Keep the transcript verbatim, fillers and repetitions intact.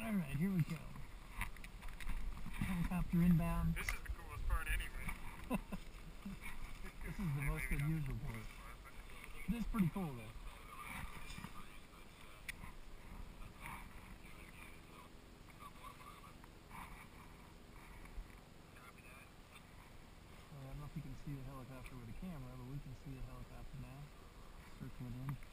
Alright, here we go. Helicopter inbound. This is the coolest part anyway. This is the most unusual part. It is pretty cool though. I don't know if you can see the helicopter with a camera, but we can see the helicopter now. Circling in.